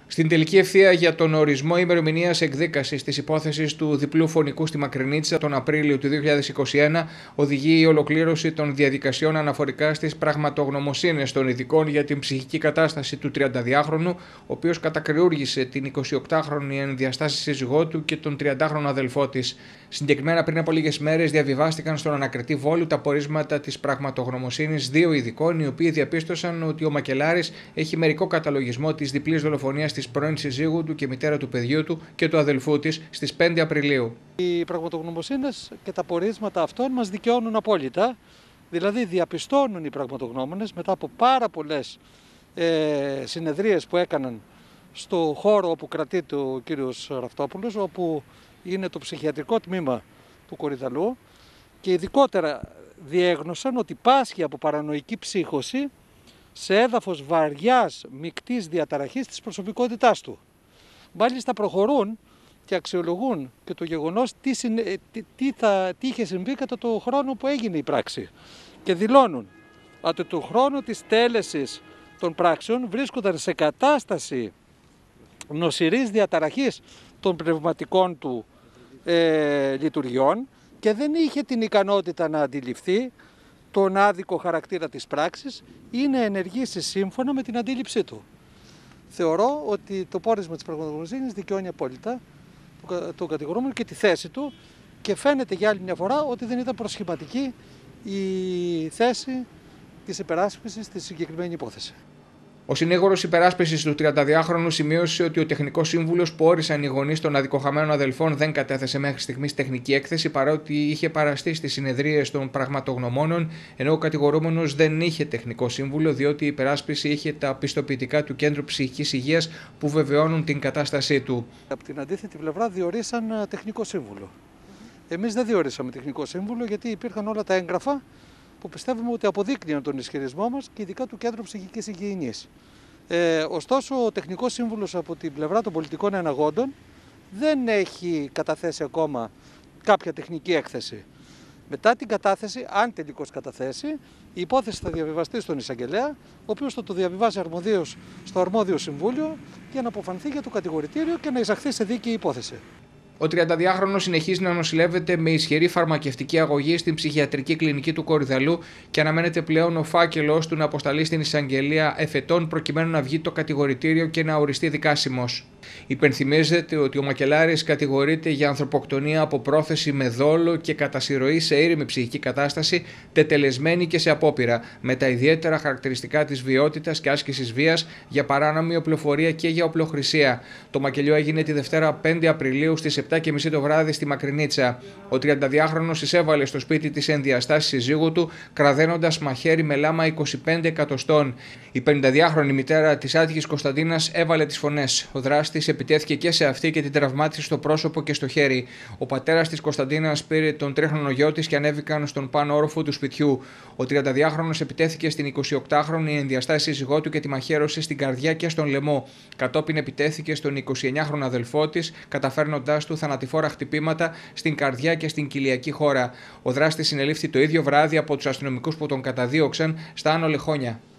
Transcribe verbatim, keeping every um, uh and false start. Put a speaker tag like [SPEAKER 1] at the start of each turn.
[SPEAKER 1] Στην τελική ευθεία για τον ορισμό ημερομηνίας εκδίκασης της υπόθεσης του διπλού φωνικού στη Μακρινίτσα τον Απρίλιο του δύο χιλιάδες είκοσι ένα οδηγεί η ολοκλήρωση των διαδικασιών αναφορικά στις πραγματογνωμοσύνες των ειδικών για την ψυχική κατάσταση του τριανταδυάχρονου, ο οποίος κατακριούργησε την εικοσιοκτάχρονη ενδιαστάση σύζυγό του και τον τριαντάχρονο αδελφό της. Συγκεκριμένα, πριν από λίγες μέρες διαβιβάστηκαν στον ανακριτή Βόλου τα πορίσματα της πραγματογνωμοσύνης δύο ειδικών, οι οποίοι διαπίστωσαν ότι ο Μακελάρης έχει μερικό καταλογισμό της διπλής δολοφονίας της πρώην συζύγου του και μητέρα του παιδιού του και του αδελφού της στις πέντε Απριλίου.
[SPEAKER 2] Οι πραγματογνωμοσύνες και τα πορίσματα αυτών μας δικαιώνουν απόλυτα, δηλαδή διαπιστώνουν οι πραγματογνώμονες μετά από πάρα πολλές ε, συνεδρίες που έκαναν στο χώρο όπου κρατείται ο κύριος Ραυτόπουλος, όπου είναι το ψυχιατρικό τμήμα του Κορυδαλού, και ειδικότερα διέγνωσαν ότι πάσχει από παρανοϊκή ψύχωση σε έδαφος βαριάς μικτής διαταραχής της προσωπικότητάς του. Μάλιστα προχωρούν και αξιολογούν και το γεγονός τι, συνε... τι, τι, θα... τι είχε συμβεί κατά το χρόνο που έγινε η πράξη και δηλώνουν ότι το χρόνο της τέλεσης των πράξεων βρίσκονταν σε κατάσταση νοσηρής διαταραχής των πνευματικών του ε, λειτουργιών και δεν είχε την ικανότητα να αντιληφθεί τον άδικο χαρακτήρα της πράξης ή να ενεργήσει σύμφωνα με την αντίληψή του. Θεωρώ ότι το πόρισμα της πραγματογνωμοσύνης δικαιώνει απόλυτα τον κατηγορούμενο και τη θέση του, και φαίνεται για άλλη μια φορά ότι δεν ήταν προσχηματική η θέση της υπεράσπισης στη συγκεκριμένη υπόθεση.
[SPEAKER 1] Ο συνήγορος υπεράσπισης του τριανταδυάχρονου σημείωσε ότι ο τεχνικός σύμβουλος που όρισαν οι γονείς των αδικοχαμένων αδελφών δεν κατέθεσε μέχρι στιγμής τεχνική έκθεση, παρότι είχε παραστεί στις συνεδρίες των πραγματογνωμόνων, ενώ ο κατηγορούμενος δεν είχε τεχνικό σύμβουλο, διότι η υπεράσπιση είχε τα πιστοποιητικά του Κέντρου Ψυχικής Υγείας που βεβαιώνουν την κατάστασή του.
[SPEAKER 2] Από την αντίθετη πλευρά διορίσαν τεχνικό σύμβουλο. Εμείς δεν διορίσαμε τεχνικό σύμβουλο, γιατί υπήρχαν όλα τα έγγραφα που πιστεύουμε ότι αποδείκνυαν τον ισχυρισμό μας και ειδικά του Κέντρου Ψυχικής Υγιεινής. Ε, ωστόσο, ο τεχνικός σύμβουλος από την πλευρά των πολιτικών εναγόντων δεν έχει καταθέσει ακόμα κάποια τεχνική έκθεση. Μετά την κατάθεση, αν τελικώς καταθέσει, η υπόθεση θα διαβιβαστεί στον εισαγγελέα, ο οποίος θα το διαβιβάσει αρμοδίως στο αρμόδιο συμβούλιο για να αποφανθεί για το κατηγορητήριο και να εισαχθεί σε δίκαιη υπόθεση.
[SPEAKER 1] Ο τριανταδυάχρονος συνεχίζει να νοσηλεύεται με ισχυρή φαρμακευτική αγωγή στην ψυχιατρική κλινική του Κορυδαλού και αναμένεται πλέον ο φάκελος του να αποσταλεί στην εισαγγελία εφετών προκειμένου να βγει το κατηγορητήριο και να οριστεί δικάσιμος. Υπενθυμίζεται ότι ο Μακελάρης κατηγορείται για ανθρωποκτονία από πρόθεση με δόλο και κατασυρωή σε ήρεμη ψυχική κατάσταση, τετελεσμένη και σε απόπειρα, με τα ιδιαίτερα χαρακτηριστικά της βιότητας και άσκησης βίας, για παράνομη οπλοφορία και για οπλοχρησία. Το μακελιό έγινε τη Δευτέρα πέντε Απριλίου στις επτά και μισή το βράδυ στη Μακρινίτσα. Ο τριανταδυάχρονος εισέβαλε στο σπίτι της ενδιαστάσης συζύγου του, κραδένοντας μαχαίρι με λάμα είκοσι πέντε εκατοστών. Η πενηνταδυάχρονη μητέρα της άτυχης Κωνσταντίνας έβαλε τις φωνές. Ο δράστης επιτέθηκε και σε αυτή και την τραυμάτισε στο πρόσωπο και στο χέρι. Ο πατέρας της Κωνσταντίνας πήρε τον τρίχρονο γιο της και ανέβηκαν στον πάνω όροφο του σπιτιού. Ο τριανταδυάχρονος επιτέθηκε στην εικοσιοκτάχρονη ενδιαστάση σύζυγό του και τη μαχαίρωσε στην καρδιά και στον λαιμό. Κατόπιν επιτέθηκε στον εικοσιεννιάχρονο αδελφό της, καταφέρνοντάς του θανατηφόρα χτυπήματα στην καρδιά και στην κοιλιακή χώρα. Ο δράστης συνελήφθη το ίδιο βράδυ από τους αστυνομικούς που τον καταδίωξαν στα Άνω Λεχόνια.